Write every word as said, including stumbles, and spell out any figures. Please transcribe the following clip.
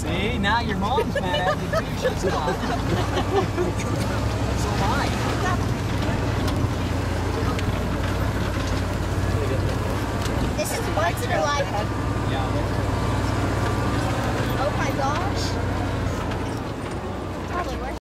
See, now your mom's mad at you too. She's not. So am I. This is once in a lifetime. Yeah.